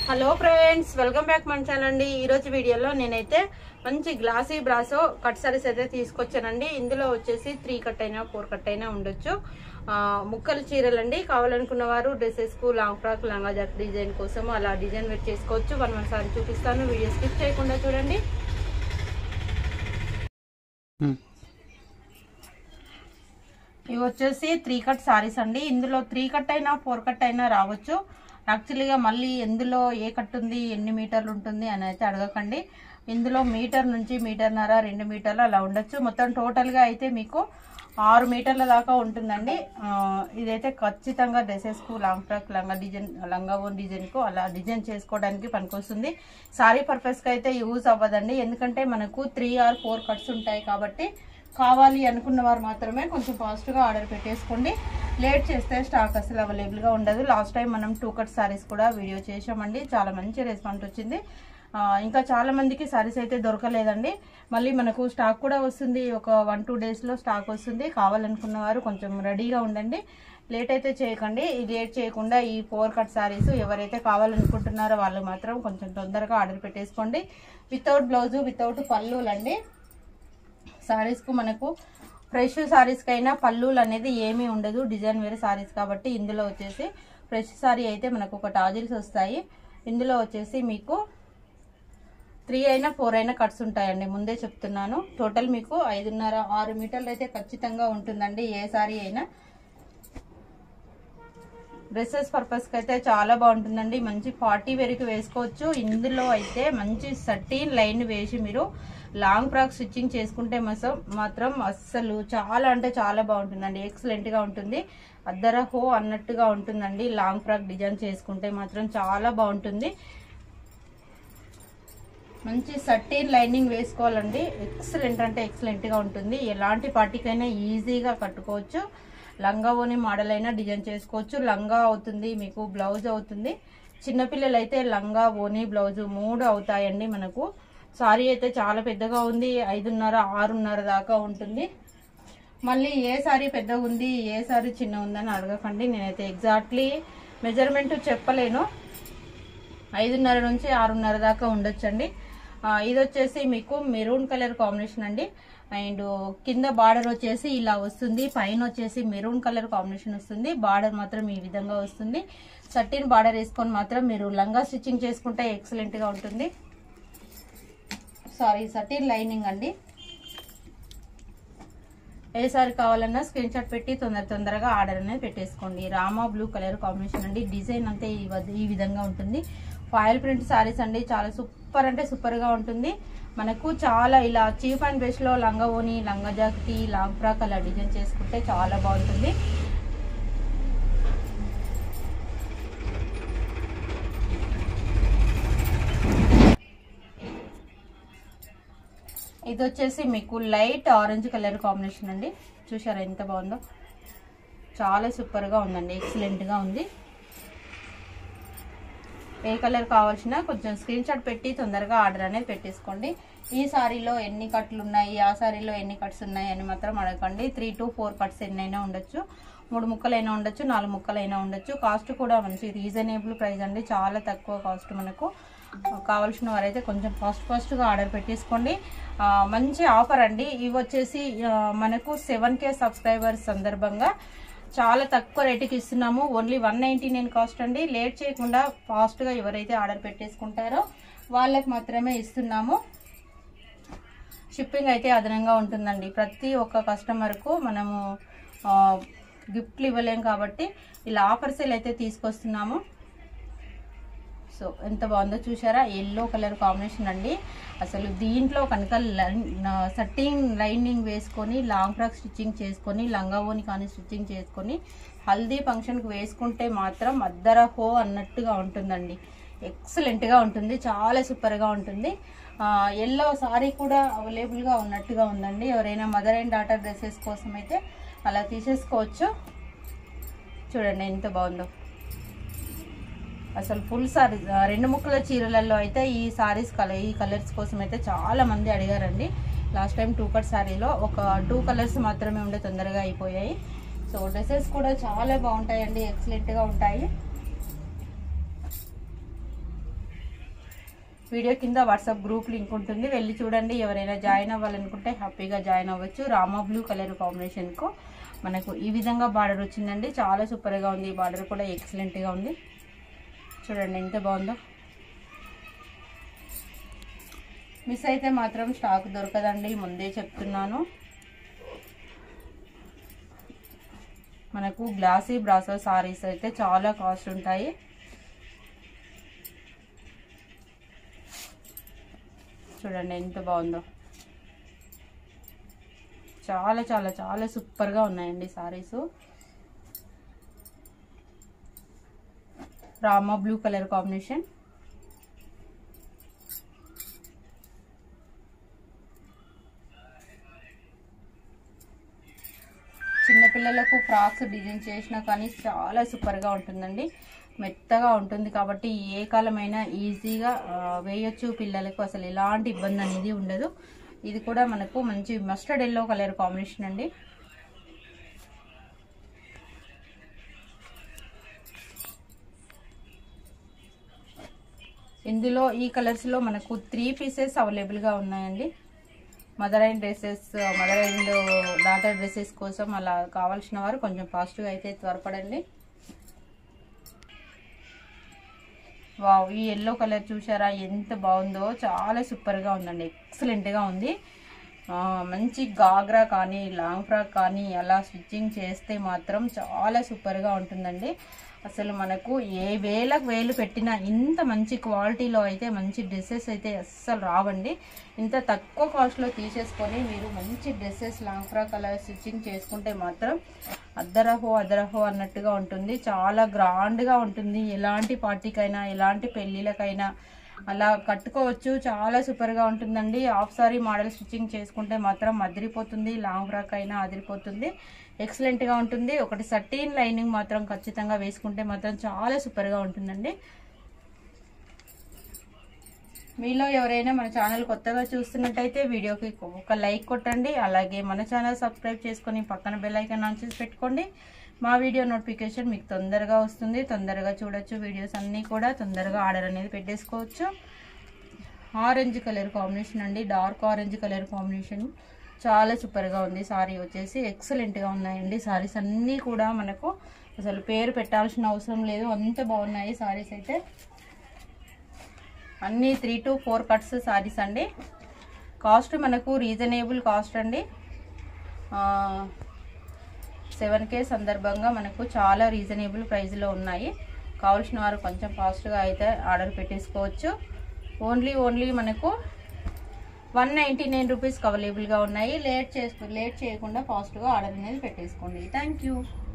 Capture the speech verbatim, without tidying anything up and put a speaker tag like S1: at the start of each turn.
S1: Hello friends, welcome back మన channel అండి. ఈ రోజు వీడియోలో నేనైతే మంచి గ్లాసీ బ్రాసో కట్ సారీస్ అయితే తీసుకొచ్చానండి. ఇందులో వచ్చేసి త్రీ కట్ అయినా ఫోర్ కట్ అయినా ఉండొచ్చు. ముక్కలు చీరలు అండి. కావాలనుకున్న వారు డ్రెస్సెస్ కు, లాంగ్ ఫ్రాక్, లంగా జాకెట్ డిజైన్ కోసం అలా డిజైన్ వెయిట్ చేసుకోవచ్చు. వన్ వన్ సారీ చూపిస్తాను, వీడియో స్కిప్ చేయకుండా చూడండి. ఇవి వచ్చేసి త్రీ కట్ సారీస్ అండి. ఇందులో త్రీ కట్ అయినా ఫోర్ కట్ అయినా రావచ్చు. యాక్చువల్గా మళ్ళీ ఎందులో ఏ కట్ ఉంది, ఎన్ని మీటర్లు ఉంటుంది అని అయితే అడగకండి. ఇందులో మీటర్ నుంచి మీటర్న్నర, రెండు మీటర్లు అలా ఉండొచ్చు. మొత్తం టోటల్గా అయితే మీకు ఆరు మీటర్ల దాకా ఉంటుందండి. ఇదైతే ఖచ్చితంగా డ్రెస్సెస్కు, లాంగ్ ఫ్రాక్, లంగా డిజైన్, లంగా ఓన్ డిజైన్కు అలా డిజైన్ చేసుకోవడానికి పనికొస్తుంది. సారీ పర్పస్కి అయితే యూజ్ అవ్వదండి, ఎందుకంటే మనకు త్రీ ఆర్ ఫోర్ కట్స్ ఉంటాయి కాబట్టి. కావాలి అనుకున్న వారు మాత్రమే కొంచెం ఫాస్ట్గా ఆర్డర్ పెట్టేసుకోండి. లేట్ చేస్తే స్టాక్ అసలు అవైలబుల్గా ఉండదు. లాస్ట్ టైం మనం టూ కట్ సారీస్ కూడా వీడియో చేసామండి, చాలా మంచి రెస్పాన్స్ వచ్చింది. ఇంకా చాలా మందికి సారీస్ అయితే దొరకలేదండి. మళ్ళీ మనకు స్టాక్ కూడా వస్తుంది, ఒక వన్ టూ డేస్లో స్టాక్ వస్తుంది. కావాలనుకున్న వారు కొంచెం రెడీగా ఉండండి, లేట్ అయితే చేయకండి. లేట్ చేయకుండా ఈ ఫోర్ కట్ సారీస్ ఎవరైతే కావాలనుకుంటున్నారో వాళ్ళు మాత్రం కొంచెం తొందరగా ఆర్డర్ పెట్టేసుకోండి. వితౌట్ బ్లౌజు, వితౌట్ పళ్ళులండి. సారీస్కు మనకు ఫ్రెష్ సారీస్కి అయినా పళ్ళులు అనేది ఏమీ ఉండదు, డిజైన్ వేరే సారీస్ కాబట్టి. ఇందులో వచ్చేసి ఫ్రెష్ సారీ అయితే మనకు ఒక టాజిల్స్ వస్తాయి. ఇందులో వచ్చేసి మీకు త్రీ అయినా ఫోర్ అయినా కట్స్ ఉంటాయండి, ముందే చెప్తున్నాను. టోటల్ మీకు ఐదున్నర ఆరు మీటర్లు అయితే ఖచ్చితంగా ఉంటుందండి ఏ సారీ అయినా. డ్రెస్సెస్ పర్పస్కి అయితే చాలా బాగుంటుందండి. మంచి పార్టీ వేర్కి వేసుకోవచ్చు. ఇందులో అయితే మంచి సర్టీన్ లైన్ వేసి మీరు లాంగ్ ఫ్రాక్ స్టిచ్చింగ్ చేసుకుంటే మాత్రం అస్సలు చాలా అంటే చాలా బాగుంటుందండి. ఎక్సలెంట్గా ఉంటుంది. అద్దర హో అన్నట్టుగా ఉంటుందండి. లాంగ్ ఫ్రాక్ డిజైన్ చేసుకుంటే మాత్రం చాలా బాగుంటుంది. మంచి సర్టీన్ లైనింగ్ వేసుకోవాలండి. ఎక్సలెంట్ అంటే ఎక్సలెంట్గా ఉంటుంది. ఎలాంటి పార్టీకైనా ఈజీగా కట్టుకోవచ్చు. లంగా ఓని మోడల్ అయినా డిజైన్ చేసుకోవచ్చు. లంగా అవుతుంది, మీకు బ్లౌజ్ అవుతుంది. చిన్నపిల్లలు అయితే లంగా ఓని బ్లౌజ్ మూడు అవుతాయండి మనకు. సారీ అయితే చాలా పెద్దగా ఉంది, ఐదున్నర ఆరున్నర దాకా ఉంటుంది. మళ్ళీ ఏ సారీ పెద్దగా ఉంది, ఏ సారీ చిన్న ఉందని అడగకండి. నేనైతే ఎగ్జాక్ట్లీ మెజర్మెంట్ చెప్పలేను. ఐదున్నర నుంచి ఆరున్నర దాకా ఉండొచ్చండి. ఇది వచ్చేసి మీకు మెరూన్ కలర్ కాంబినేషన్ అండి. అండ్ కింద బార్డర్ వచ్చేసి ఇలా వస్తుంది, పైన వచ్చేసి మెరూన్ కలర్ కాంబినేషన్ వస్తుంది. బార్డర్ మాత్రం ఈ విధంగా వస్తుంది. సర్టీన్ బార్డర్ వేసుకొని మాత్రం మీరు లంగా స్టిచ్చింగ్ చేసుకుంటే ఎక్సలెంట్ గా ఉంటుంది. సారీ సర్టీన్ లైనింగ్ అండి. ఏ సారీ కావాలన్నా స్క్రీన్ షాట్ పెట్టి తొందర తొందరగా ఆర్డర్ అనేది పెట్టేసుకోండి. రామా బ్లూ కలర్ కాంబినేషన్ అండి. డిజైన్ అంతే ఈ విధంగా ఉంటుంది. ఫాయిల్ ప్రింట్ సారీస్ అండి, చాలా సూపర్ అంటే సూపర్ గా ఉంటుంది. మనకు చాలా ఇలా చీప్ అండ్ బెస్ట్ లో లంగా ఓని, లంగా జాకెట్, లాంగ్ ఫ్రాక్ అలా డిజైన్ చేసుకుంటే చాలా బాగుంటుంది. ఇది వచ్చేసి మీకు లైట్ ఆరెంజ్ కలర్ కాంబినేషన్ అండి. చూసారా ఎంత బాగుందో, చాలా సూపర్ గా ఉందండి, ఎక్సలెంట్ గా ఉంది. ఏ కలర్ కావాల్సిన కొంచెం స్క్రీన్ షాట్ పెట్టి తొందరగా ఆర్డర్ అనేది పెట్టేసుకోండి. ఈ సారీలో ఎన్ని కట్లు ఉన్నాయి, ఆ సారీలో ఎన్ని కట్స్ ఉన్నాయి అని మాత్రం అడగండి. త్రీ టు ఫోర్ కట్స్ ఎన్నైనా ఉండొచ్చు, మూడు ముక్కలైనా ఉండొచ్చు, నాలుగు ముక్కలైనా ఉండొచ్చు. కాస్ట్ కూడా మంచి రీజనబుల్ ప్రైస్ అండి, చాలా తక్కువ కాస్ట్. మనకు కావాల్సిన వారైతే కొంచెం ఫాస్ట్ ఫాస్ట్గా ఆర్డర్ పెట్టేసుకోండి. మంచి ఆఫర్ అండి. ఇవి వచ్చేసి మనకు సెవెన్ కే సబ్స్క్రైబర్స్ సందర్భంగా చాలా తక్కువ రేటుకి ఇస్తున్నాము. Only one ninety nine cost అండి. లేట్ చేయకుండా ఫాస్ట్గా ఎవరైతే ఆర్డర్ పెట్టేసుకుంటారో వాళ్ళకి మాత్రమే ఇస్తున్నాము. షిప్పింగ్ అయితే అదనంగా ఉంటుందండి. ప్రతి ఒక్క కస్టమర్కు మనము గిఫ్ట్లు ఇవ్వలేం కాబట్టి ఇలా ఆఫర్ సేల్ అయితే తీసుకొస్తున్నాము. సో ఎంత బాగుందో చూసారా, ఎల్లో కలర్ కాంబినేషన్ అండి. అసలు దీంట్లో కనుక సర్టీన్ లైనింగ్ వేసుకొని లాంగ్ ఫ్రాక్ స్టిచ్చింగ్ చేసుకొని, లంగా ఓని కానీ స్టిచ్చింగ్ చేసుకొని హల్దీ ఫంక్షన్కి వేసుకుంటే మాత్రం అద్దర హో అన్నట్టుగా ఉంటుందండి. ఎక్సలెంట్గా ఉంటుంది, చాలా సూపర్గా ఉంటుంది. ఎల్లో సారీ కూడా అవైలబుల్గా ఉన్నట్టుగా ఉందండి. ఎవరైనా మదర్ అండ్ డాటర్ డ్రెస్సెస్ కోసం అయితే అలా తీసేసుకోవచ్చు. చూడండి ఎంత బాగుందో. అసలు ఫుల్ సారీ రెండు ముక్కల చీరలలో అయితే ఈ సారీస్ కలర్ ఈ కలర్స్ కోసం అయితే చాలా మంది అడిగారండి. లాస్ట్ టైం టూ కట్ సారీలో ఒక టూ కలర్స్ మాత్రమే ఉండే, తొందరగా అయిపోయాయి. సో డ్రెస్సెస్ కూడా చాలా బాగుంటాయండి, ఎక్సలెంట్గా ఉంటాయి. వీడియో కింద వాట్సాప్ గ్రూప్ లింక్ ఉంటుంది, వెళ్ళి చూడండి. ఎవరైనా జాయిన్ అవ్వాలనుకుంటే హ్యాపీగా జాయిన్ అవ్వచ్చు. రామా బ్లూ కలర్ కాంబినేషన్కు మనకు ఈ విధంగా బార్డర్ వచ్చిందండి. చాలా సూపర్గా ఉంది. ఈ బార్డర్ కూడా ఎక్సలెంట్గా ఉంది. చూడండి ఎంత బాగుందో. మిస్ అయితే మాత్రం స్టాక్ దొరకదండి, ముందే చెప్తున్నాను. మనకు గ్లాసీ బ్రాసో సారీస్ అయితే చాలా కాస్ట్ ఉంటాయి. చూడండి ఎంత బాగుందో. చాలా చాలా చాలా సూపర్గా ఉన్నాయండి saris. Rama blue colour combination. చిన్నపిల్లలకు ఫ్రాక్స్ డిజైన్ చేసినా కానీ చాలా సూపర్గా ఉంటుందండి. మెత్తగా ఉంటుంది కాబట్టి ఏ కాలమైనా ఈజీగా వేయొచ్చు పిల్లలకు. అసలు ఎలాంటి ఇబ్బంది అనేది ఉండదు. ఇది కూడా మనకు మంచి మస్టర్డ్ ఎల్లో కలర్ కాంబినేషన్ అండి. ఇందులో ఈ కలర్స్లో మనకు త్రీ పీసెస్ అవైలబుల్గా ఉన్నాయండి. Mother and dresses, mother and daughter dresses కోసం అలా కావాల్సిన వారు కొంచెం ఫాస్ట్గా అయితే త్వరపడండి. వావ్, ఈ ఎల్లో కలర్ చూసారా ఎంత బాగుందో. చాలా సూపర్గా ఉందండి, ఎక్సలెంట్గా ఉంది. మంచి గాగ్రా కానీ లాంగ్ ఫ్రాక్ కానీ అలా స్టిచ్చింగ్ చేస్తే మాత్రం చాలా సూపర్గా ఉంటుందండి. అసలు మనకు ఏ వేలకు వేలు పెట్టినా ఇంత మంచి క్వాలిటీలో అయితే మంచి డ్రెస్సెస్ అయితే అస్సలు రావండి. ఇంత తక్కువ కాస్ట్లో తీసేసుకొని మీరు మంచి డ్రెస్సెస్ లాంగ్ ఫ్రాక్ అలా స్టిచ్చింగ్ చేసుకుంటే మాత్రం అద్దరహో అద్దరహో అన్నట్టుగా ఉంటుంది. చాలా గ్రాండ్గా ఉంటుంది. ఎలాంటి పార్టీకైనా ఎలాంటి పెళ్ళిళ్ళకైనా అలా కట్టుకోవచ్చు. చాలా సూపర్గా ఉంటుందండి. హాఫ్ సారీ మోడల్ స్టిచ్చింగ్ చేసుకుంటే మాత్రం అదిరిపోతుంది. లాంగ్ ఫ్రాక్ అయినా అదిరిపోతుంది, ఎక్సలెంట్గా ఉంటుంది. ఒకటి సర్టీన్ లైనింగ్ మాత్రం ఖచ్చితంగా వేసుకుంటే మాత్రం చాలా సూపర్గా ఉంటుందండి. మీలో ఎవరైనా మన ఛానల్ కొత్తగా చూస్తున్నట్టయితే వీడియోకి ఒక లైక్ కొట్టండి. అలాగే మన ఛానల్ సబ్స్క్రైబ్ చేసుకొని పక్కన బెల్ ఐకాన్ ఆన్ చేసి పెట్టుకోండి. మా వీడియో నోటిఫికేషన్ మీకు తొందరగా వస్తుంది. తొందరగా చూడొచ్చు. వీడియోస్ అన్నీ కూడా తొందరగా ఆర్డర్ అనేది పెట్టేసుకోవచ్చు. ఆరెంజ్ కలర్ కాంబినేషన్ అండి, డార్క్ ఆరెంజ్ కలర్ కాంబినేషన్ చాలా సూపర్గా ఉంది. సారీ వచ్చేసి ఎక్సలెంట్గా ఉన్నాయండి. సారీస్ అన్నీ కూడా మనకు అసలు పేరు పెట్టాల్సిన అవసరం లేదు, అంత బాగున్నాయి సారీస్ అయితే. అన్నీ three to four cuts saris అండి. కాస్ట్ మనకు రీజనబుల్ కాస్ట్ అండి. సెవెన్ కే సందర్భంగా మనకు చాలా రీజనబుల్ ప్రైస్లో ఉన్నాయి. కావాల్సిన వారు కొంచెం ఫాస్ట్గా అయితే ఆర్డర్ పెట్టేసుకోవచ్చు. ఓన్లీ ఓన్లీ మనకు వన్ నైంటీ నైన్ రూపీస్కి అవైలబుల్గా ఉన్నాయి. లేట్ చేసుకో లేట్ చేయకుండా ఫాస్ట్గా ఆర్డర్ అనేది పెట్టేసుకోండి. Thank you.